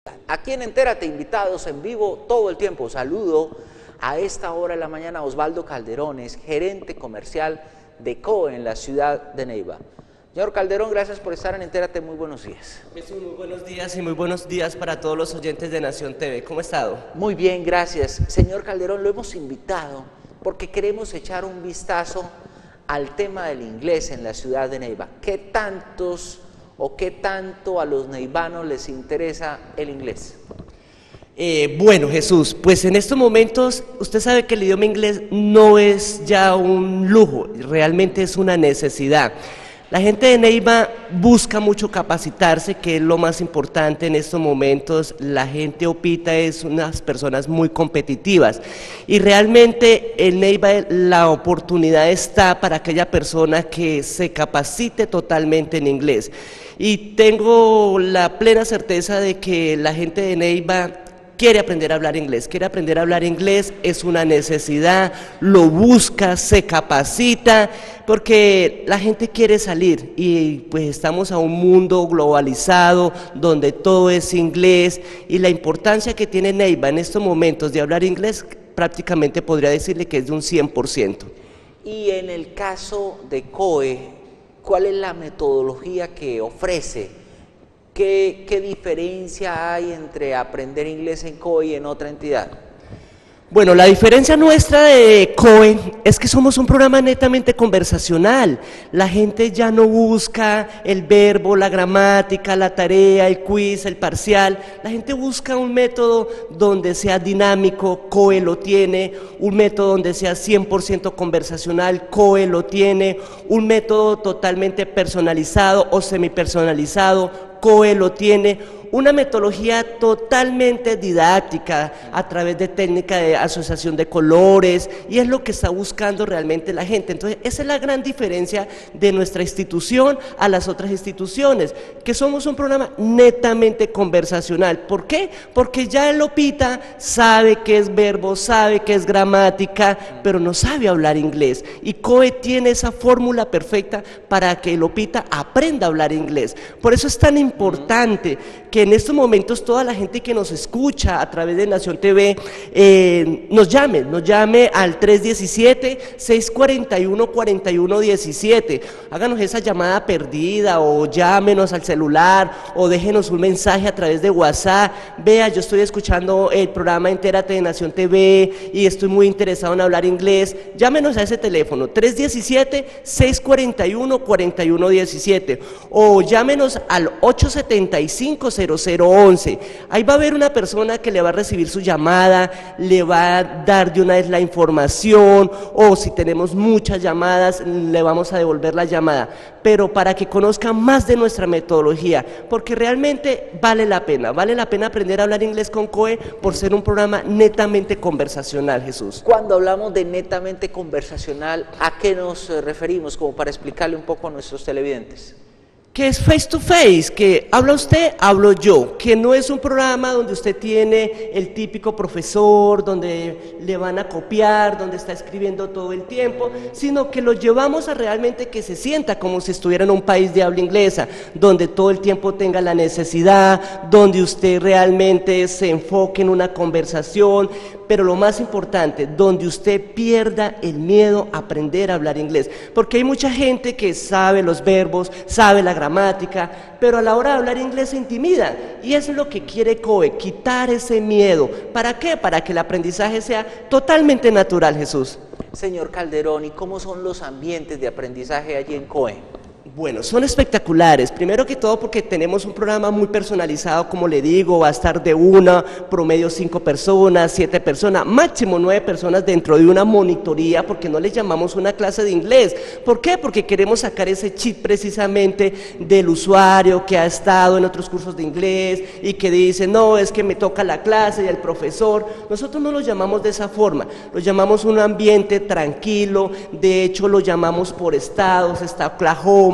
Aquí en Entérate, invitados en vivo todo el tiempo. Saludo a esta hora de la mañana a Osvaldo Calderón, es gerente comercial de COE en la ciudad de Neiva. Señor Calderón, gracias por estar en Entérate, muy buenos días. Jesús, muy buenos días y muy buenos días para todos los oyentes de Nación TV. ¿Cómo ha estado? Muy bien, gracias. Señor Calderón, lo hemos invitado porque queremos echar un vistazo al tema del inglés en la ciudad de Neiva. ¿Qué tanto a los neivanos les interesa el inglés? Bueno, Jesús, pues en estos momentos usted sabe que el idioma inglés no es ya un lujo, realmente es una necesidad. La gente de Neiva busca mucho capacitarse, que es lo más importante en estos momentos. La gente opita es unas personas muy competitivas y realmente en Neiva la oportunidad está para aquella persona que se capacite totalmente en inglés. Y tengo la plena certeza de que la gente de Neiva quiere aprender a hablar inglés, es una necesidad, lo busca, se capacita, porque la gente quiere salir y pues estamos a un mundo globalizado donde todo es inglés y la importancia que tiene Neiva en estos momentos de hablar inglés prácticamente podría decirle que es de un 100%. Y en el caso de COE, ¿cuál es la metodología que ofrece? ¿Qué diferencia hay entre aprender inglés en COE y en otra entidad? Bueno, la diferencia nuestra de COE es que somos un programa netamente conversacional. La gente ya no busca el verbo, la gramática, la tarea, el quiz, el parcial. La gente busca un método donde sea dinámico, COE lo tiene, un método donde sea 100% conversacional, COE lo tiene, un método totalmente personalizado o semipersonalizado, COE lo tiene, una metodología totalmente didáctica a través de técnica de asociación de colores y es lo que está buscando realmente la gente. Entonces esa es la gran diferencia de nuestra institución a las otras instituciones, que somos un programa netamente conversacional. ¿Por qué? Porque ya el opita sabe qué es verbo, sabe qué es gramática, pero no sabe hablar inglés y COE tiene esa fórmula perfecta para que el opita aprenda a hablar inglés. Por eso es tan importante que en estos momentos toda la gente que nos escucha a través de Nación TV nos llame al 317-641-4117, háganos esa llamada perdida o llámenos al celular o déjenos un mensaje a través de WhatsApp. Vea, yo estoy escuchando el programa Entérate de Nación TV y estoy muy interesado en hablar inglés. Llámenos a ese teléfono 317-641-4117 o llámenos al 875-0011. Ahí va a haber una persona que le va a recibir su llamada, le va a dar de una vez la información o si tenemos muchas llamadas le vamos a devolver la llamada, pero para que conozcan más de nuestra metodología, porque realmente vale la pena aprender a hablar inglés con COE por ser un programa netamente conversacional, Jesús. Cuando hablamos de netamente conversacional, ¿a qué nos referimos? Como para explicarle un poco a nuestros televidentes. Que es face to face, que habla usted, hablo yo, que no es un programa donde usted tiene el típico profesor, donde le van a copiar, donde está escribiendo todo el tiempo, sino que lo llevamos a realmente que se sienta como si estuviera en un país de habla inglesa, donde todo el tiempo tenga la necesidad, donde usted realmente se enfoque en una conversación, pero lo más importante, donde usted pierda el miedo a aprender a hablar inglés, porque hay mucha gente que sabe los verbos, sabe la gramática, pero a la hora de hablar inglés se intimida, y eso es lo que quiere COE, quitar ese miedo. ¿Para qué? Para que el aprendizaje sea totalmente natural, Jesús. Señor Calderón, ¿y cómo son los ambientes de aprendizaje allí en COE? Bueno, son espectaculares, primero que todo porque tenemos un programa muy personalizado, como le digo, va a estar de promedio 5 personas, 7 personas, máximo 9 personas dentro de una monitoría, porque no les llamamos una clase de inglés. ¿Por qué? Porque queremos sacar ese chip precisamente del usuario que ha estado en otros cursos de inglés y que dice, no, es que me toca la clase y el profesor. Nosotros no lo llamamos de esa forma, lo llamamos un ambiente tranquilo, de hecho lo llamamos por estados, está Oklahoma,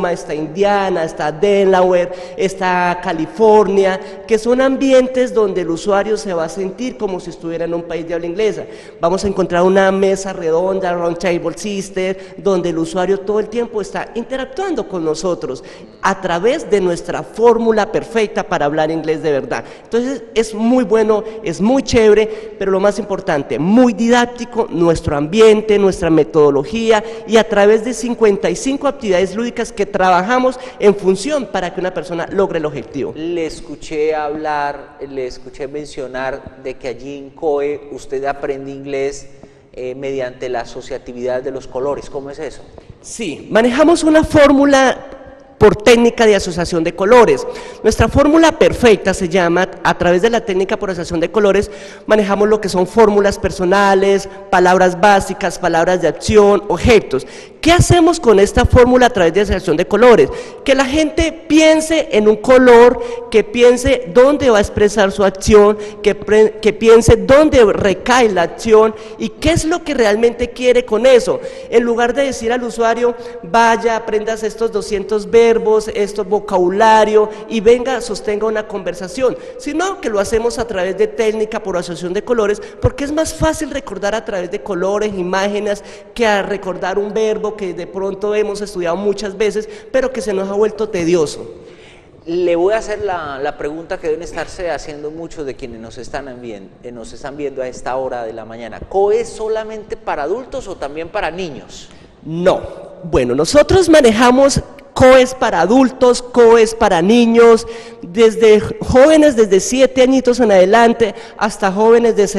Oklahoma, está Indiana, está Delaware, está California, que son ambientes donde el usuario se va a sentir como si estuviera en un país de habla inglesa. Vamos a encontrar una mesa redonda, round table system, donde el usuario todo el tiempo está interactuando con nosotros a través de nuestra fórmula perfecta para hablar inglés de verdad. Entonces es muy bueno, es muy chévere, pero lo más importante, muy didáctico, nuestro ambiente, nuestra metodología, y a través de 55 actividades lúdicas que trabajamos en función para que una persona logre el objetivo. Le escuché hablar, le escuché mencionar de que allí en COE usted aprende inglés mediante la asociatividad de los colores. ¿Cómo es eso? Sí, manejamos una fórmula por técnica de asociación de colores. Nuestra fórmula perfecta se llama, a través de la técnica por asociación de colores, manejamos lo que son fórmulas personales, palabras básicas, palabras de acción, objetos. ¿Qué hacemos con esta fórmula a través de asociación de colores? Que la gente piense en un color, que piense dónde va a expresar su acción, que piense dónde recae la acción y qué es lo que realmente quiere con eso. En lugar de decir al usuario, vaya, aprendas estos 200 verbos, estos vocabulario y venga, sostenga una conversación, sino que lo hacemos a través de técnica por asociación de colores, porque es más fácil recordar a través de colores, imágenes, que a recordar un verbo que de pronto hemos estudiado muchas veces, pero que se nos ha vuelto tedioso. Le voy a hacer la pregunta que deben estarse haciendo muchos de quienes nos están viendo a esta hora de la mañana. ¿COE es solamente para adultos o también para niños? No. Bueno, nosotros manejamos COEs para adultos, COEs para niños, desde jóvenes desde 7 añitos en adelante hasta jóvenes de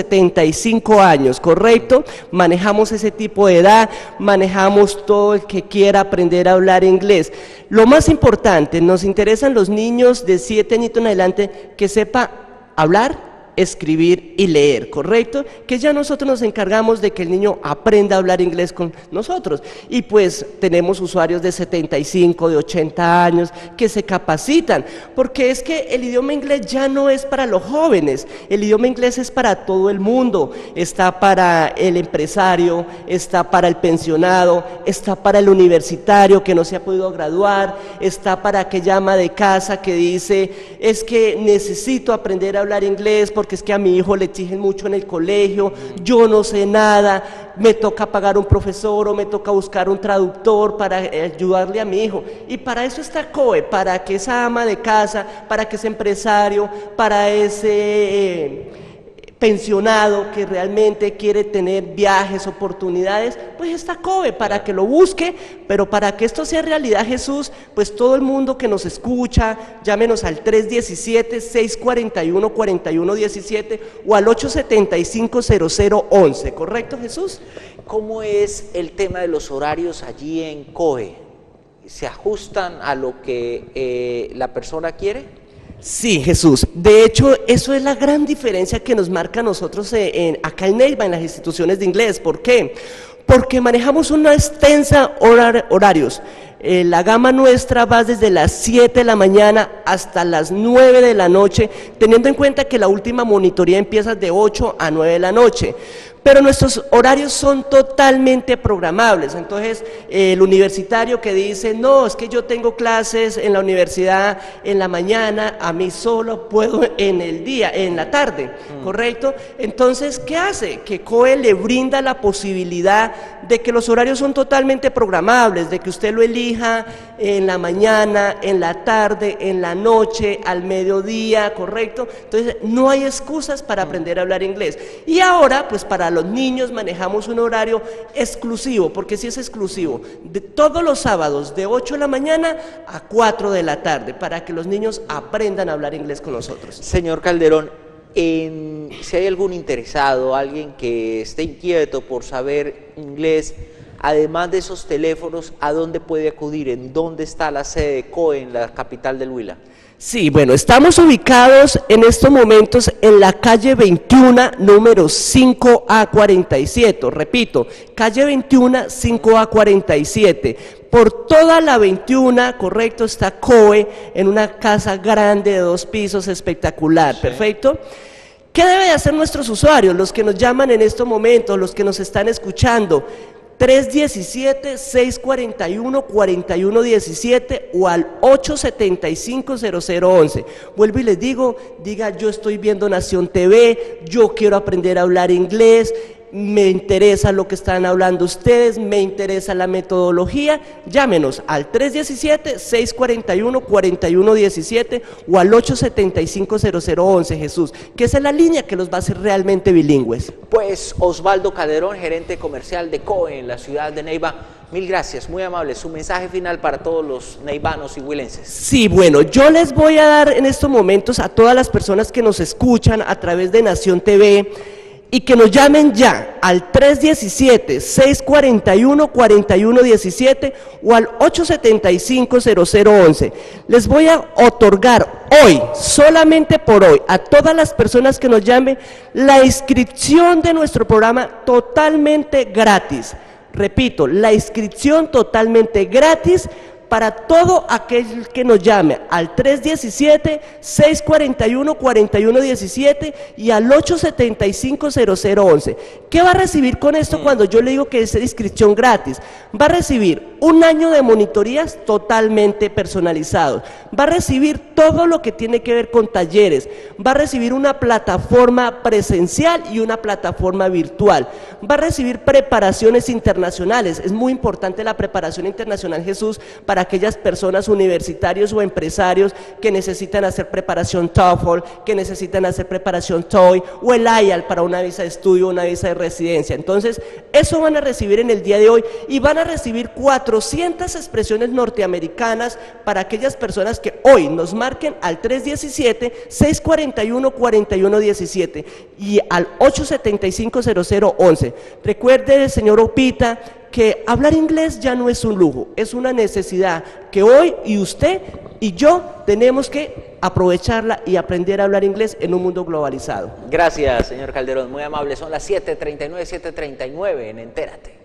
75 años, ¿correcto? Manejamos ese tipo de edad, manejamos todo el que quiera aprender a hablar inglés. Lo más importante, nos interesan los niños de 7 añitos en adelante que sepa hablar, escribir y leer, ¿correcto? Que ya nosotros nos encargamos de que el niño aprenda a hablar inglés con nosotros. Y pues tenemos usuarios de 75, de 80 años que se capacitan, porque es que el idioma inglés ya no es para los jóvenes, el idioma inglés es para todo el mundo, está para el empresario, está para el pensionado, está para el universitario que no se ha podido graduar, está para aquella ama de casa que dice, es que necesito aprender a hablar inglés porque es que a mi hijo le exigen mucho en el colegio, yo no sé nada, me toca pagar un profesor o me toca buscar un traductor para ayudarle a mi hijo. Y para eso está COE, para que esa ama de casa, para que ese empresario, para ese pensionado que realmente quiere tener viajes, oportunidades, pues está COE para que lo busque, pero para que esto sea realidad, Jesús, pues todo el mundo que nos escucha, llámenos al 317-641-4117 o al 875-0011, ¿correcto, Jesús? ¿Cómo es el tema de los horarios allí en COE? ¿Se ajustan a lo que la persona quiere? Sí, Jesús. De hecho, eso es la gran diferencia que nos marca a nosotros acá en Neiva, en las instituciones de inglés. ¿Por qué? Porque manejamos una extensa horarios. La gama nuestra va desde las 7 de la mañana hasta las 9 de la noche, teniendo en cuenta que la última monitoría empieza de 8 a 9 de la noche. Pero nuestros horarios son totalmente programables. Entonces, el universitario que dice, no, es que yo tengo clases en la universidad en la mañana, a mí solo puedo en el día, en la tarde, ¿correcto? Entonces, ¿qué hace? Que COE le brinda la posibilidad de que los horarios son totalmente programables, de que usted lo elija en la mañana, en la tarde, en la noche, al mediodía, ¿correcto? Entonces, no hay excusas para aprender a hablar inglés. Y ahora, pues para los niños manejamos un horario exclusivo, porque sí es exclusivo, de todos los sábados de 8 de la mañana a 4 de la tarde, para que los niños aprendan a hablar inglés con nosotros. Señor Calderón, si hay algún interesado, alguien que esté inquieto por saber inglés, además de esos teléfonos, ¿a dónde puede acudir? ¿En dónde está la sede de COE en la capital del Huila? Sí, bueno, estamos ubicados en estos momentos en la calle 21, número 5A47, repito, calle 21, 5A47. Por toda la 21, correcto, está COE en una casa grande de 2 pisos, espectacular, sí. Perfecto. ¿Qué deben hacer nuestros usuarios, los que nos llaman en estos momentos, los que nos están escuchando? 317-641-4117 o al 875-0011. Vuelvo y les digo, diga yo estoy viendo Nación TV, yo quiero aprender a hablar inglés, me interesa lo que están hablando ustedes, me interesa la metodología, llámenos al 317-641-4117 o al 875-0011, Jesús, que esa es la línea que los va a hacer realmente bilingües. Pues Osvaldo Calderón, gerente comercial de COE en la ciudad de Neiva, mil gracias, muy amable. Su mensaje final para todos los neivanos y huilenses. Sí, bueno, yo les voy a dar en estos momentos a todas las personas que nos escuchan a través de Nación TV y que nos llamen ya al 317-641-4117 o al 875-0011. Les voy a otorgar hoy, solamente por hoy, a todas las personas que nos llamen, la inscripción de nuestro programa totalmente gratis. Repito, la inscripción totalmente gratis para todo aquel que nos llame al 317-641-4117 y al 875-0011. ¿Qué va a recibir con esto cuando yo le digo que es inscripción gratis? Va a recibir un año de monitorías totalmente personalizados, va a recibir todo lo que tiene que ver con talleres, va a recibir una plataforma presencial y una plataforma virtual, va a recibir preparaciones internacionales. Es muy importante la preparación internacional, Jesús, para aquellas personas universitarios o empresarios que necesitan hacer preparación TOEFL, que necesitan hacer preparación TOEIC o el IELTS para una visa de estudio o una visa de residencia. Entonces, eso van a recibir en el día de hoy y van a recibir 400 expresiones norteamericanas para aquellas personas que hoy nos marquen al 317-641-4117 y al 875-0011. Recuerde, señor Opita, que hablar inglés ya no es un lujo, es una necesidad que hoy y usted y yo tenemos que aprovecharla y aprender a hablar inglés en un mundo globalizado. Gracias, señor Calderón, muy amable. Son las 7:39, 7:39 en Entérate.